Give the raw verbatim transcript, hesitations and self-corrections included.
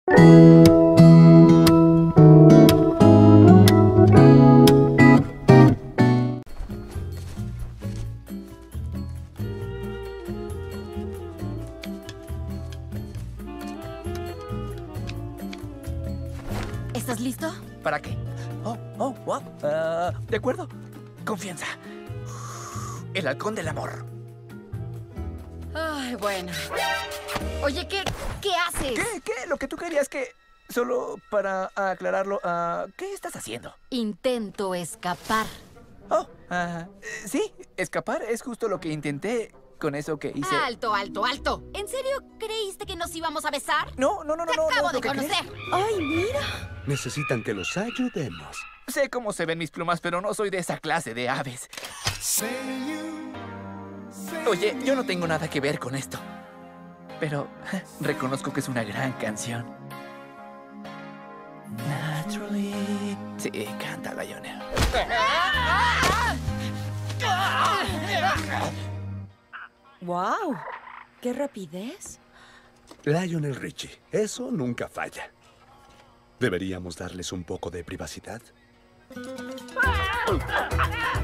¿Estás listo? ¿Para qué? Oh, oh, wow. Uh, de acuerdo. Confianza. El halcón del amor. Ay, bueno. Oye, ¿qué, qué haces? ¿Qué? ¿Qué? Lo que tú querías que... Solo para aclararlo, uh, ¿qué estás haciendo? Intento escapar. Oh, uh, sí, escapar es justo lo que intenté con eso que hice. Alto, alto, alto. ¿En serio creíste que nos íbamos a besar? No, no, no, no. Te no, acabo no, de ¿qué conocer. crees? Ay, mira. Necesitan que los ayudemos. Sé cómo se ven mis plumas, pero no soy de esa clase de aves. Oye, yo no tengo nada que ver con esto. Pero reconozco que es una gran canción. Naturally. Sí, canta, Lionel. ¡Wow! ¡Qué rapidez! Lionel Richie, eso nunca falla. ¿Deberíamos darles un poco de privacidad?